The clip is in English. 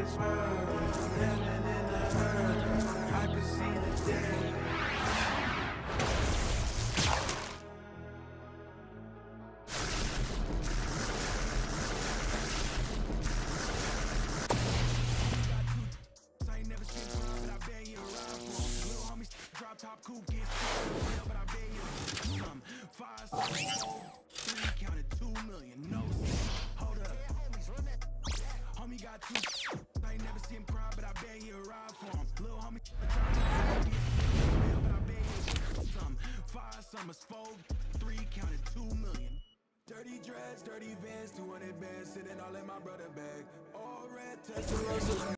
this world, living in the hurt. I can see the day. I ain't never seen crime, but I bet you ride for 'em. Little homies drop top coupe, get hell, but I bet you some 5, 6, 4, 3, counted 2 million. No, hold up, homie got 2. I ain't never seen him cry, but I bet you ride for 'em. Little homie drop top coupe, get hell, but I bet you some 5 summers, 4, 3, counted 2 million. Dirty dreads, dirty Vans, 200 bands, sitting all in my brother bag. All red, Tesla.